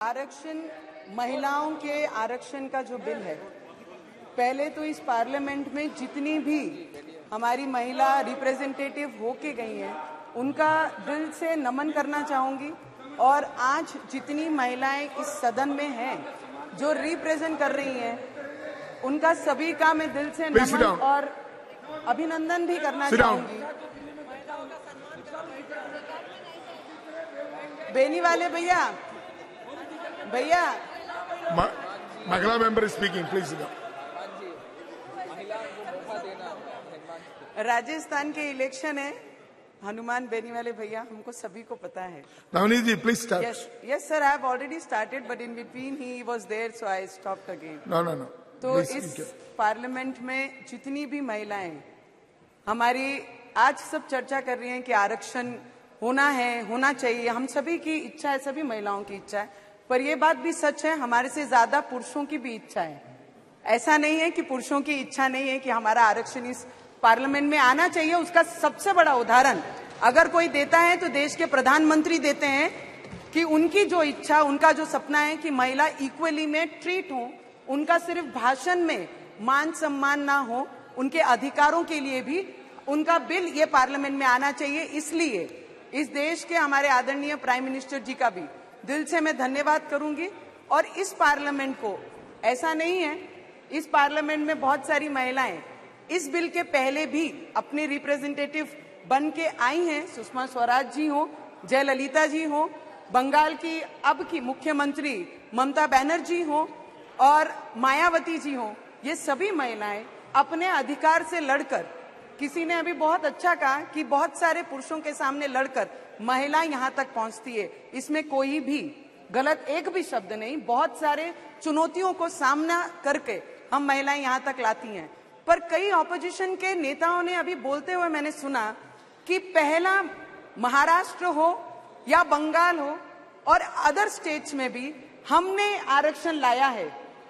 आरक्षण, महिलाओं के आरक्षण का जो बिल है, पहले तो इस पार्लियामेंट में जितनी भी हमारी महिला रिप्रेजेंटेटिव होके गई हैं, उनका दिल से नमन करना चाहूंगी। और आज जितनी महिलाएं इस सदन में हैं, जो रिप्रेजेंट कर रही हैं, उनका सभी का मैं दिल से नमन और अभिनंदन भी करना चाहूंगी। बेनी वाले भैया, महिला मेंबर स्पीकिंग प्लीज। राजस्थान के इलेक्शन है, हनुमान बेनी वाले भैया, हमको सभी को पता है। Navneet ji please start. Yes sir, I have already started, but in between he was there, so I stopped again. No. तो इस पार्लियामेंट में जितनी भी महिलाएं हमारी आज सब चर्चा कर रही हैं कि आरक्षण होना है, होना चाहिए, हम सभी की इच्छा है, सभी महिलाओं की इच्छा है, पर यह बात भी सच है हमारे से ज्यादा पुरुषों की भी इच्छा है। ऐसा नहीं है कि पुरुषों की इच्छा नहीं है कि हमारा आरक्षण इस पार्लियामेंट में आना चाहिए। उसका सबसे बड़ा उदाहरण अगर कोई देता है तो देश के प्रधानमंत्री देते हैं कि उनकी जो इच्छा, उनका जो सपना है कि महिला इक्वली में ट्रीट हो, उनका सिर्फ भाषण में मान सम्मान ना हो, उनके अधिकारों के लिए भी उनका बिल ये पार्लियामेंट में आना चाहिए। इसलिए इस देश के हमारे आदरणीय प्राइम मिनिस्टर जी का भी दिल से मैं धन्यवाद करूंगी। और इस पार्लियामेंट को, ऐसा नहीं है, इस पार्लियामेंट में बहुत सारी महिलाएं इस बिल के पहले भी अपने रिप्रेजेंटेटिव बन के आई हैं। सुषमा स्वराज जी हो, जयललिता जी हो, बंगाल की अब की मुख्यमंत्री ममता बनर्जी हो और मायावती जी हो, ये सभी महिलाएं अपने अधिकार से लड़कर, किसी ने अभी बहुत अच्छा कहा कि बहुत सारे पुरुषों के सामने लड़कर महिला यहाँ तक पहुंचती है, इसमें कोई भी गलत एक भी शब्द नहीं। बहुत सारे चुनौतियों को सामना करके हम महिलाएं यहाँ तक लाती हैं। पर कई ऑपोजिशन के नेताओं ने अभी बोलते हुए मैंने सुना कि पहला महाराष्ट्र हो या बंगाल हो और अदर स्टेट्स में भी हमने आरक्षण लाया है,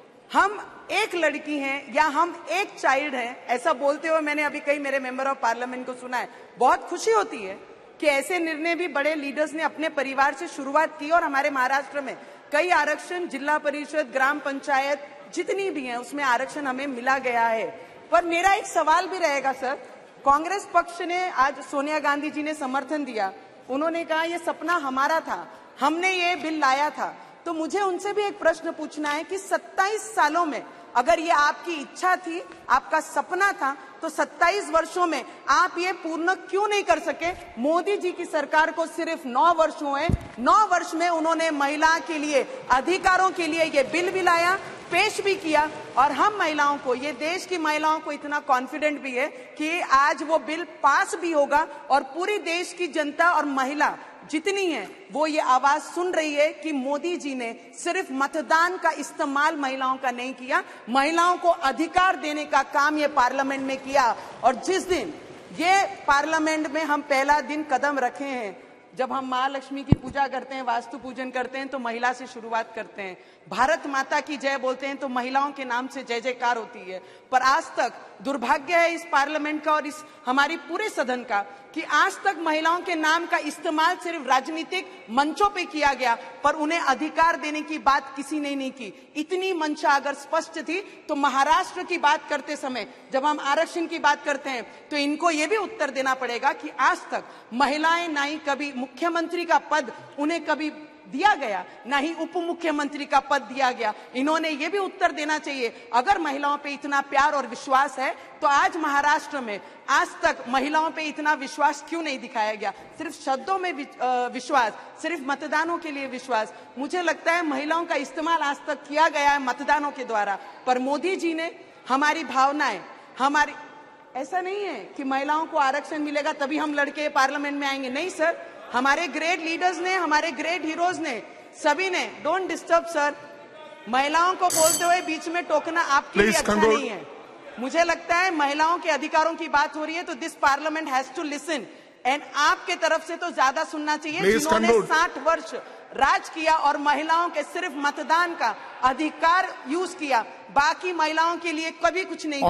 हम एक लड़की हैं या हम एक चाइल्ड हैं, ऐसा बोलते हुए मैंने अभी कई मेरे मेंबर ऑफ पार्लियामेंट को सुना है। बहुत खुशी होती है कि ऐसे निर्णय भी बड़े लीडर्स ने अपने परिवार से शुरुआत की और हमारे महाराष्ट्र में कई आरक्षण, जिला परिषद, ग्राम पंचायत जितनी भी हैं, उसमें आरक्षण हमें मिला गया है। पर मेरा एक सवाल भी रहेगा सर, कांग्रेस पक्ष ने आज सोनिया गांधी जी ने समर्थन दिया, उन्होंने कहा ये सपना हमारा था, हमने ये बिल लाया था। तो मुझे उनसे भी एक प्रश्न पूछना है कि 27 सालों में अगर ये आपकी इच्छा थी, आपका सपना था, तो 27 वर्षों में आप ये पूर्ण क्यों नहीं कर सके? मोदी जी की सरकार को सिर्फ 9 वर्ष हुए, 9 वर्ष में उन्होंने महिला के लिए, अधिकारों के लिए ये बिल भी लाया, पेश भी किया। और हम महिलाओं को, ये देश की महिलाओं को इतना कॉन्फिडेंट भी है कि आज वो बिल पास भी होगा और पूरी देश की जनता और महिला जितनी है वो ये आवाज सुन रही है कि मोदी जी ने सिर्फ मतदान का इस्तेमाल महिलाओं का नहीं किया, महिलाओं को अधिकार देने का काम ये पार्लियामेंट में किया। और जिस दिन ये पार्लियामेंट में हम पहला दिन कदम रखे हैं, जब हम महालक्ष्मी की पूजा करते हैं, वास्तु पूजन करते हैं, तो महिला से शुरुआत करते हैं, भारत माता की जय बोलते हैं तो महिलाओं के नाम से जय जयकार होती है। पर आज तक दुर्भाग्य है इस पार्लियामेंट का और इस हमारी पूरे सदन का कि आज तक महिलाओं के नाम का इस्तेमाल सिर्फ राजनीतिक मंचों पे किया गया, पर उन्हें अधिकार देने की बात किसी ने नहीं की। इतनी मंशा अगर स्पष्ट थी तो महाराष्ट्र की बात करते समय जब हम आरक्षण की बात करते हैं तो इनको ये भी उत्तर देना पड़ेगा कि आज तक महिलाएं ना ही कभी मुख्यमंत्री का पद उन्हें कभी दिया गया, ना ही उप मुख्यमंत्री का पद दिया गया। इन्होंने ये भी उत्तर देना चाहिए, अगर महिलाओं पे इतना प्यार और विश्वास है तो आज महाराष्ट्र में आज तक महिलाओं पे इतना विश्वास क्यों नहीं दिखाया गया? सिर्फ शब्दों में विश्वास, सिर्फ मतदानों के लिए विश्वास। मुझे लगता है महिलाओं का इस्तेमाल आज तक किया गया है मतदानों के द्वारा, पर मोदी जी ने हमारी भावनाएं, हमारी, ऐसा नहीं है कि महिलाओं को आरक्षण मिलेगा तभी हम लड़के पार्लियामेंट में आएंगे, नहीं सर। हमारे ग्रेट लीडर्स ने, हमारे ग्रेट हीरोज ने, सभी ने, डोंट डिस्टर्ब सर, महिलाओं को बोलते हुए बीच में टोकना आपके लिए अच्छा नहीं है। मुझे लगता है महिलाओं के अधिकारों की बात हो रही है तो this parliament has to listen, and आपके तरफ से तो ज्यादा सुनना चाहिए जिन्होंने 60 वर्ष राज किया और महिलाओं के सिर्फ मतदान का अधिकार यूज किया, बाकी महिलाओं के लिए कभी कुछ नहीं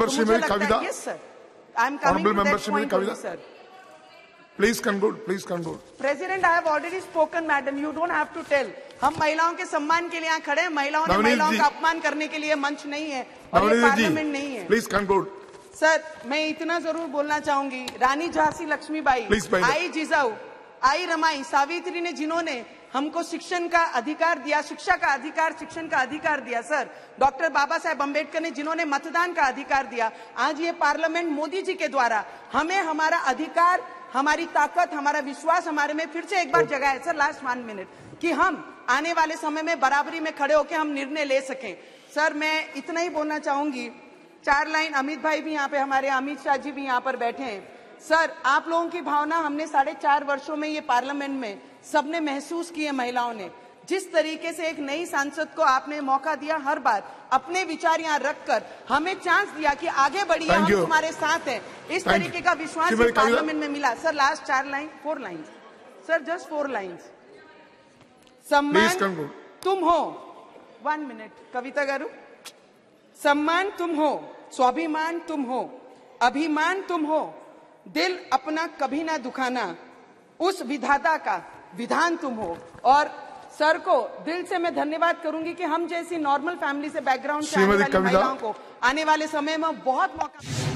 किया। Yes sir, I am coming to that point sir. Please conclude. Please conclude. President, I have already spoken, madam. You don't have to tell. हम महिलाओं के सम्मान के लिए यहाँ खड़े हैं। महिलाओं ने नवनीत महिलाओं जी। का अपमान करने के लिए मंच नहीं है और ये नवनीत जी, पार्लियामेंट नहीं है। Please conclude. सर, मैं इतना जरूर बोलना चाहूंगी, रानी झांसी लक्ष्मीबाई, Please, भाई। आई जिजाऊ, आई रमाई, सावित्री ने जिन्होंने हमको शिक्षण का अधिकार दिया, शिक्षा का अधिकार, शिक्षण का अधिकार दिया। सर, डॉक्टर बाबा साहेब अम्बेडकर ने जिन्होंने मतदान का अधिकार दिया। आज ये पार्लियामेंट मोदी जी के द्वारा हमें हमारा अधिकार, हमारी ताकत, हमारा विश्वास हमारे में फिर से एक बार जगा है। सर, लास्ट 1 मिनट, कि हम आने वाले समय में बराबरी में खड़े होकर हम निर्णय ले सकें। सर, मैं इतना ही बोलना चाहूंगी, 4 लाइन, अमित भाई भी यहाँ पे, हमारे अमित शाह जी भी यहाँ पर बैठे हैं। सर, आप लोगों की भावना हमने 4.5 वर्षों में ये पार्लियामेंट में सबने महसूस की है। महिलाओं ने जिस तरीके से एक नई सांसद को आपने मौका दिया, हर बार अपने विचार यहाँ रखकर हमें चांस दिया कि आगे बढ़िए, हम तुम्हारे साथ हैं, इस तरीके का विश्वास पार्लियामेंट में मिला। Sir, last 4 line, sir, just 4 lines. सम्मान तुम हो, 1 मिनट, कविता गारू, सम्मान तुम हो, स्वाभिमान तुम हो, अभिमान तुम हो, दिल अपना कभी ना दुखाना, उस विधाता का विधान तुम हो। और सर को दिल से मैं धन्यवाद करूंगी कि हम जैसी नॉर्मल फैमिली से, बैकग्राउंड से आने वाली महिलाओं को आने वाले समय में बहुत मौका